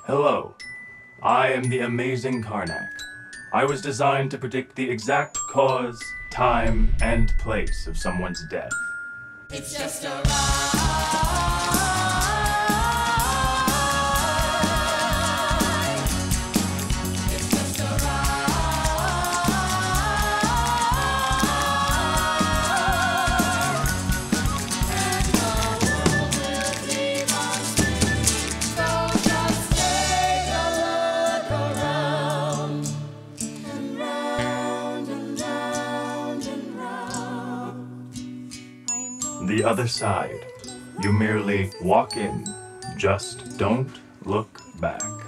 Hello, I am the amazing Karnak. I was designed to predict the exact cause, time, and place of someone's death. It's just a ride. It's just a ride. And the world will leave us free. So just take a look around. And round and round and round. The other side. You merely walk in, just don't look back.